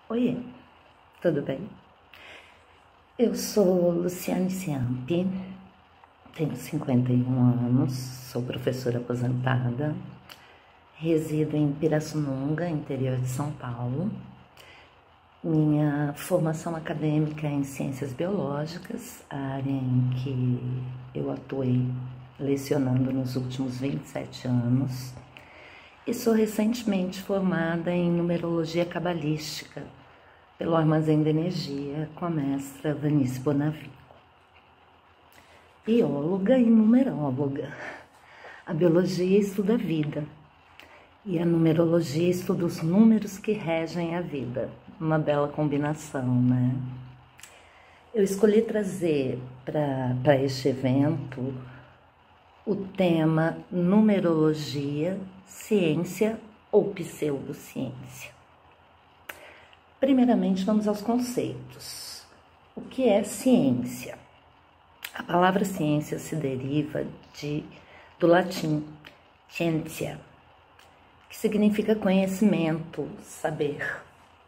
Oiê, tudo bem? Eu sou Luciane Ciampi, tenho 51 anos, sou professora aposentada, resido em Pirassununga, interior de São Paulo. Minha formação acadêmica é em Ciências Biológicas, a área em que eu atuei lecionando nos últimos 27 anos. E sou recentemente formada em Numerologia Cabalística pelo Armazém da Energia com a mestra Vanice Bonavigo. Bióloga e numeróloga. A biologia estuda a vida e a numerologia estuda os números que regem a vida. Uma bela combinação, né? Eu escolhi trazer para este evento o tema numerologia, ciência ou pseudociência. Primeiramente, vamos aos conceitos. O que é ciência? A palavra ciência se deriva do latim scientia, que significa conhecimento, saber.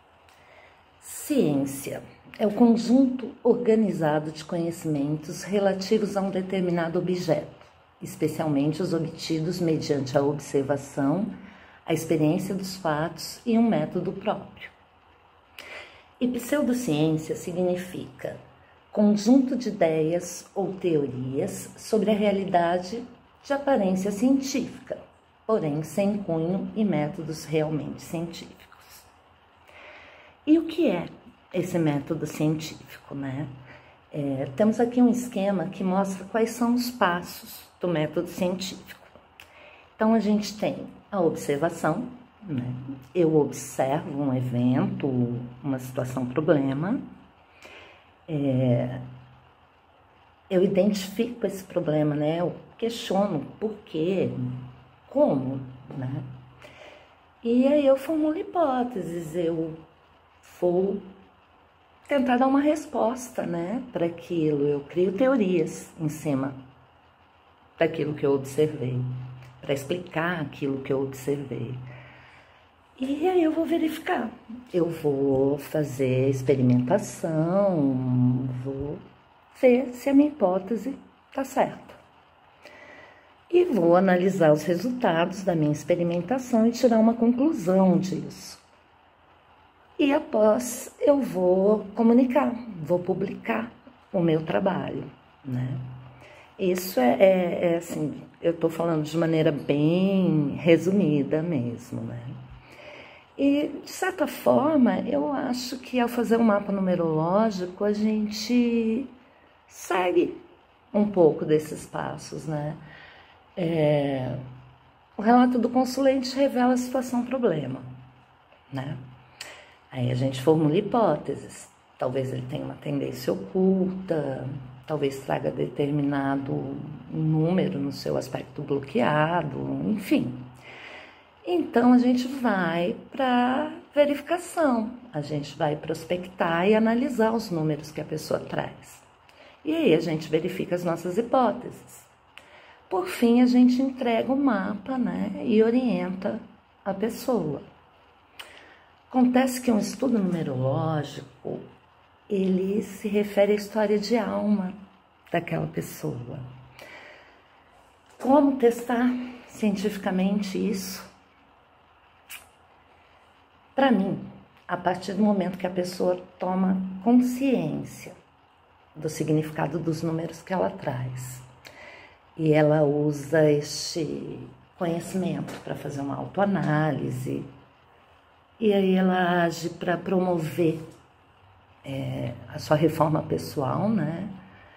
Ciência é o conjunto organizado de conhecimentos relativos a um determinado objeto, especialmente os obtidos mediante a observação, a experiência dos fatos e um método próprio. E pseudociência significa conjunto de ideias ou teorias sobre a realidade de aparência científica, porém sem cunho e métodos realmente científicos. E o que é esse método científico, né? Temos aqui um esquema que mostra quais são os passos do método científico. Então, a gente tem a observação, né? Eu observo um evento, uma situação, problema, eu identifico esse problema, né? Eu questiono por quê, como, né? E aí eu formulo hipóteses, eu vou tentar dar uma resposta, né, para aquilo. Eu crio teorias em cima daquilo que eu observei, para explicar aquilo que eu observei. E aí eu vou verificar, eu vou fazer experimentação, vou ver se a minha hipótese está certa. E vou analisar os resultados da minha experimentação e tirar uma conclusão disso. E após eu vou comunicar, vou publicar o meu trabalho, né? Isso é assim, eu estou falando de maneira bem resumida mesmo, né? E, de certa forma, eu acho que ao fazer um mapa numerológico, a gente segue um pouco desses passos, né? O relato do consulente revela a situação-problema, né? Aí a gente formula hipóteses. Talvez ele tenha uma tendência oculta, talvez traga determinado número no seu aspecto bloqueado, enfim. Então, a gente vai para verificação, a gente vai prospectar e analisar os números que a pessoa traz. E aí a gente verifica as nossas hipóteses. Por fim, a gente entrega o mapa, né, e orienta a pessoa. Acontece que um estudo numerológico, ele se refere à história de alma daquela pessoa. Como testar cientificamente isso? Para mim, a partir do momento que a pessoa toma consciência do significado dos números que ela traz e ela usa este conhecimento para fazer uma autoanálise, e aí ela age para promover a sua reforma pessoal, né?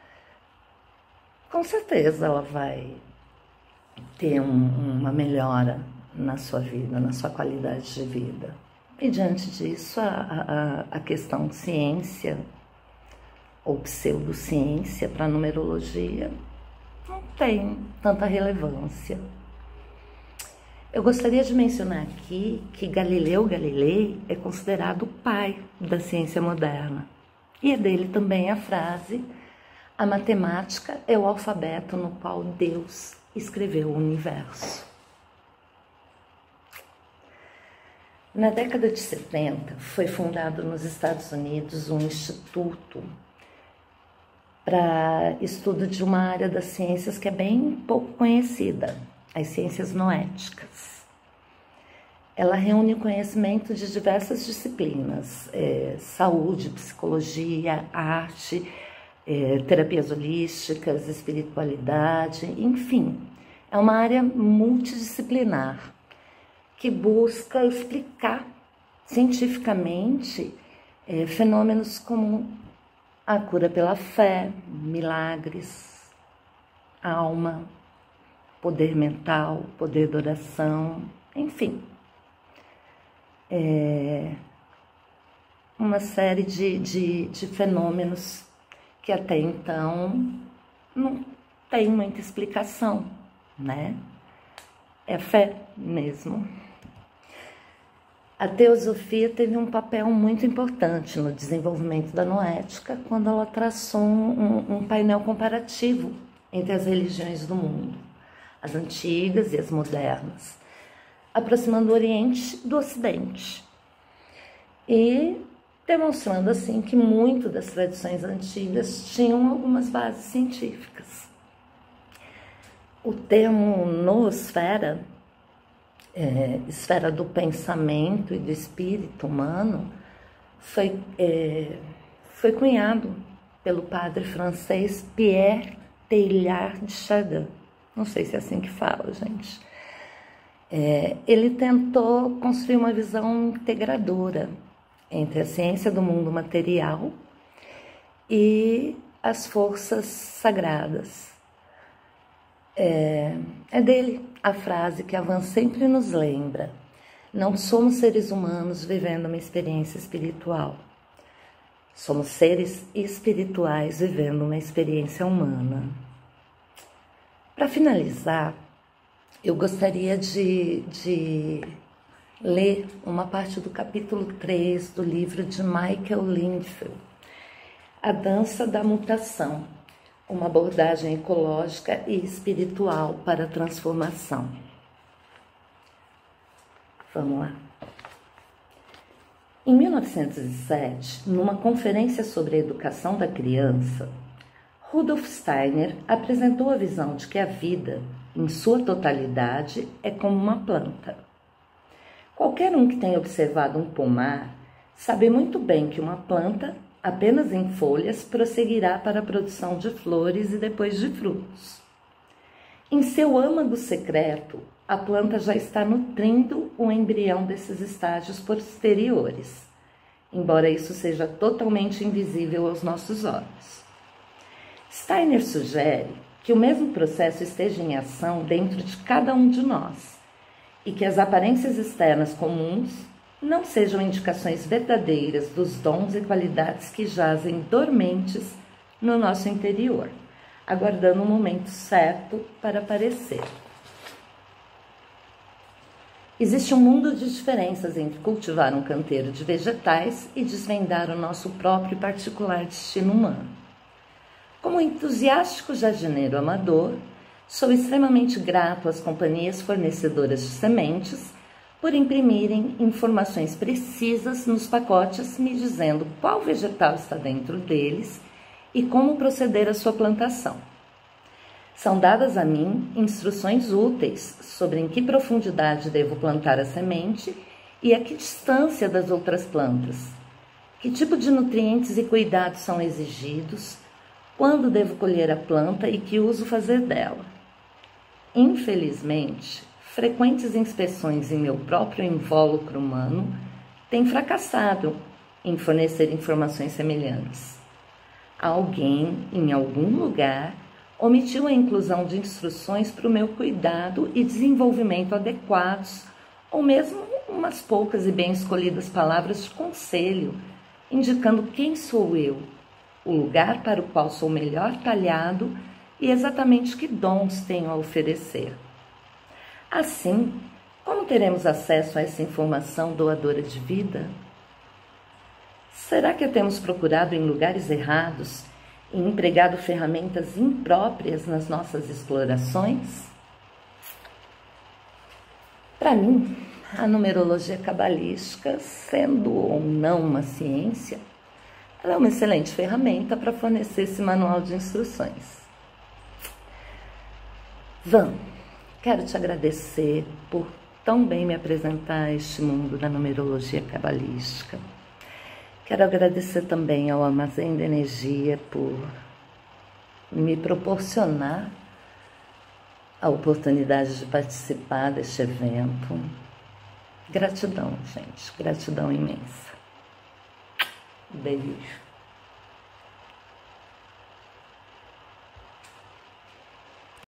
Com certeza ela vai ter uma melhora na sua vida, na sua qualidade de vida. E diante disso, a questão ciência ou pseudociência para a numerologia não tem tanta relevância. Eu gostaria de mencionar aqui que Galileu Galilei é considerado o pai da ciência moderna. E é dele também a frase: a matemática é o alfabeto no qual Deus escreveu o universo. Na década de 70, foi fundado nos Estados Unidos um instituto para estudo de uma área das ciências que é bem pouco conhecida, as ciências noéticas. Ela reúne conhecimento de diversas disciplinas, saúde, psicologia, arte, terapias holísticas, espiritualidade, enfim. É uma área multidisciplinar que busca explicar cientificamente fenômenos como a cura pela fé, milagres, alma, poder mental, poder da oração, enfim. Uma série de fenômenos que até então não tem muita explicação, né? É fé mesmo. A teosofia teve um papel muito importante no desenvolvimento da noética quando ela traçou um painel comparativo entre as religiões do mundo, as antigas e as modernas, aproximando o Oriente do Ocidente e demonstrando assim que muito das tradições antigas tinham algumas bases científicas. O termo noosfera, esfera do pensamento e do espírito humano, foi cunhado pelo padre francês Pierre Teilhard de Chardin. Não sei se é assim que fala, gente. Ele tentou construir uma visão integradora entre a ciência do mundo material e as forças sagradas. É dele a frase que a Van sempre nos lembra: não somos seres humanos vivendo uma experiência espiritual, somos seres espirituais vivendo uma experiência humana. Para finalizar, eu gostaria de ler uma parte do capítulo 3 do livro de Michael Lindfeld, A Dança da Mutação, uma abordagem ecológica e espiritual para a transformação. Vamos lá. Em 1907, numa conferência sobre a educação da criança, Rudolf Steiner apresentou a visão de que a vida, em sua totalidade, é como uma planta. Qualquer um que tenha observado um pomar sabe muito bem que uma planta, apenas em folhas, prosseguirá para a produção de flores e depois de frutos. Em seu âmago secreto, a planta já está nutrindo o embrião desses estágios posteriores, embora isso seja totalmente invisível aos nossos olhos. Steiner sugere que o mesmo processo esteja em ação dentro de cada um de nós e que as aparências externas comuns não sejam indicações verdadeiras dos dons e qualidades que jazem dormentes no nosso interior, aguardando o momento certo para aparecer. Existe um mundo de diferenças entre cultivar um canteiro de vegetais e desvendar o nosso próprio e particular destino humano. Como entusiástico jardineiro amador, sou extremamente grato às companhias fornecedoras de sementes por imprimirem informações precisas nos pacotes, me dizendo qual vegetal está dentro deles e como proceder à sua plantação. São dadas a mim instruções úteis sobre em que profundidade devo plantar a semente e a que distância das outras plantas, que tipo de nutrientes e cuidados são exigidos, quando devo colher a planta e que uso fazer dela. Infelizmente, frequentes inspeções em meu próprio invólucro humano têm fracassado em fornecer informações semelhantes. Alguém, em algum lugar, omitiu a inclusão de instruções para o meu cuidado e desenvolvimento adequados, ou mesmo umas poucas e bem escolhidas palavras de conselho, indicando quem sou eu, o lugar para o qual sou melhor talhado e exatamente que dons tenho a oferecer. Assim, como teremos acesso a essa informação doadora de vida? Será que a temos procurado em lugares errados e empregado ferramentas impróprias nas nossas explorações? Para mim, a numerologia cabalística, sendo ou não uma ciência, ela é uma excelente ferramenta para fornecer esse manual de instruções. Van, quero te agradecer por tão bem me apresentar a este mundo da numerologia cabalística. Quero agradecer também ao Armazém da Energia por me proporcionar a oportunidade de participar deste evento. Gratidão, gente, gratidão imensa. Beijo.